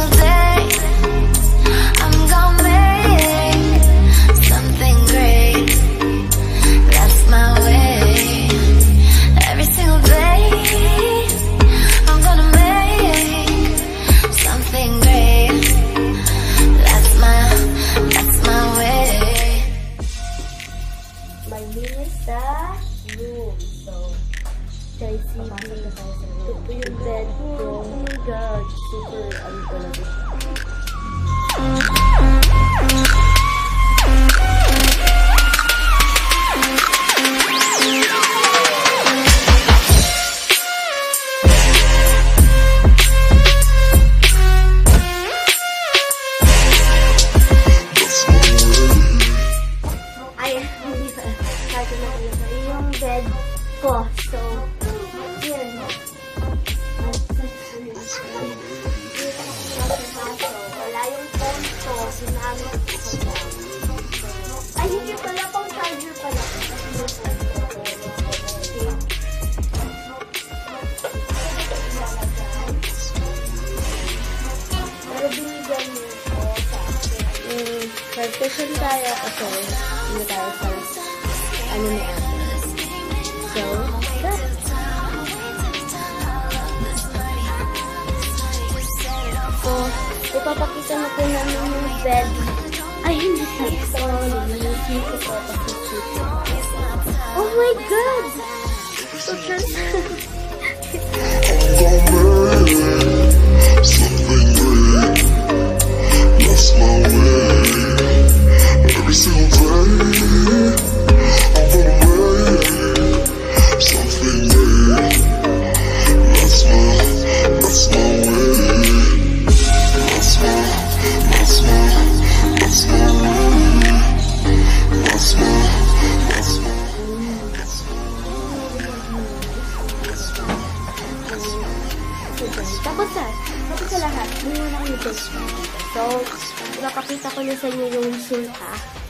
single day I'm gonna make something great. That's my way. Every single day I'm gonna make something great. That's my way. My name is room. So, kay Seby. Ito po yung bed ko. Oh my God. Super, talaga. Yung bed ko. So, yun. Wala yung phone ko. Sinamit ko. Ay, hindi pala pang charger pala. Pero binigyan niyo ko sa akin. Partition tayo kasi hindi tayo sa ano na ako. So, ipapakita na po namin yung bed. Ay, hindi ito. Hindi ito. Oh my God! So transparent. Something great. That's my way. Every single day. Tapos sa lahat, hindi mo na kami. So, napakita ko na sa inyo yung resulta.